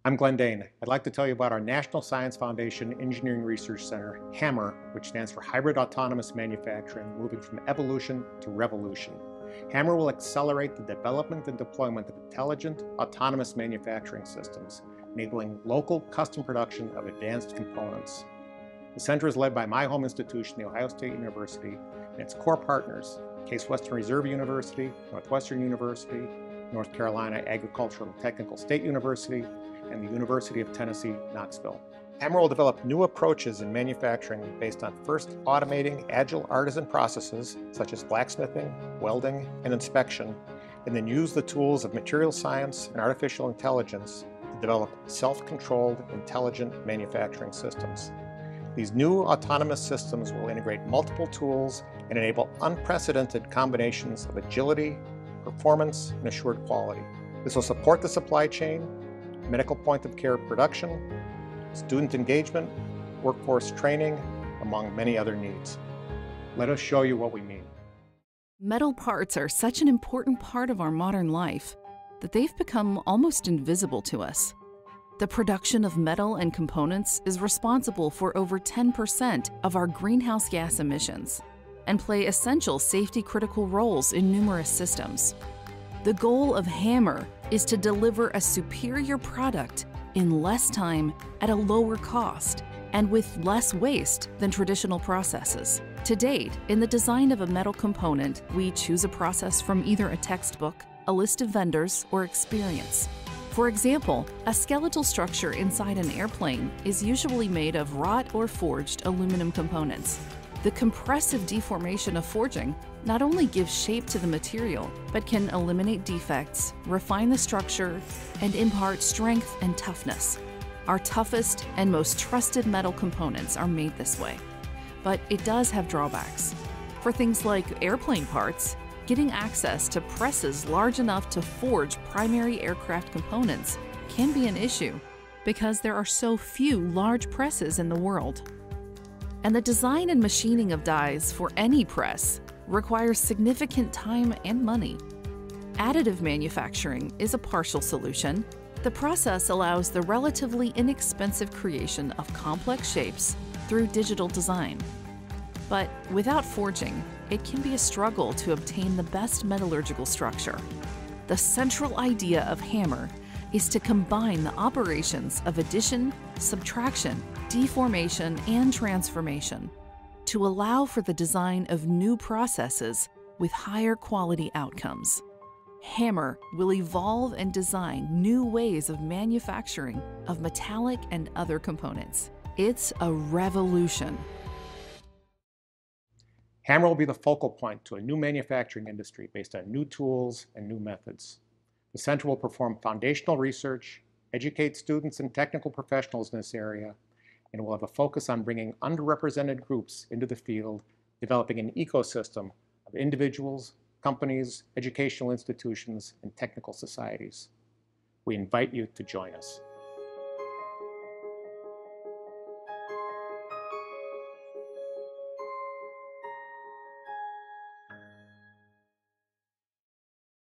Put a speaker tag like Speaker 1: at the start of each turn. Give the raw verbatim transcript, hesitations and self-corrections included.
Speaker 1: I'm Glenn Dane. I'd like to tell you about our National Science Foundation Engineering Research Center, HAMMER, which stands for Hybrid Autonomous Manufacturing, moving from evolution to revolution. HAMMER will accelerate the development and deployment of intelligent, autonomous manufacturing systems, enabling local custom production of advanced components. The center is led by my home institution, The Ohio State University, and its core partners, Case Western Reserve University, Northwestern University, North Carolina Agricultural and Technical State University, and the University of Tennessee, Knoxville. HAMMER will develop new approaches in manufacturing based on first automating agile artisan processes such as blacksmithing, welding, and inspection, and then use the tools of material science and artificial intelligence to develop self-controlled, intelligent manufacturing systems. These new autonomous systems will integrate multiple tools and enable unprecedented combinations of agility, performance, and assured quality. This will support the supply chain, medical point of care production, student engagement, workforce training, among many other needs. Let us show you what we mean.
Speaker 2: Metal parts are such an important part of our modern life that they've become almost invisible to us. The production of metal and components is responsible for over ten percent of our greenhouse gas emissions and play essential safety-critical roles in numerous systems. The goal of HAMMER is to deliver a superior product in less time at a lower cost and with less waste than traditional processes. To date, in the design of a metal component, we choose a process from either a textbook, a list of vendors, or experience. For example, a skeletal structure inside an airplane is usually made of wrought or forged aluminum components. The compressive deformation of forging not only gives shape to the material, but can eliminate defects, refine the structure, and impart strength and toughness. Our toughest and most trusted metal components are made this way. But it does have drawbacks. For things like airplane parts, getting access to presses large enough to forge primary aircraft components can be an issue because there are so few large presses in the world. And the design and machining of dies for any press requires significant time and money. Additive manufacturing is a partial solution. The process allows the relatively inexpensive creation of complex shapes through digital design. But without forging, it can be a struggle to obtain the best metallurgical structure. The central idea of HAMMER is to combine the operations of addition, subtraction, deformation, and transformation to allow for the design of new processes with higher quality outcomes. HAMMER will evolve and design new ways of manufacturing of metallic and other components. It's a revolution.
Speaker 1: HAMMER will be the focal point to a new manufacturing industry based on new tools and new methods. The center will perform foundational research, educate students and technical professionals in this area, and will have a focus on bringing underrepresented groups into the field, developing an ecosystem of individuals, companies, educational institutions, and technical societies. We invite you to join us.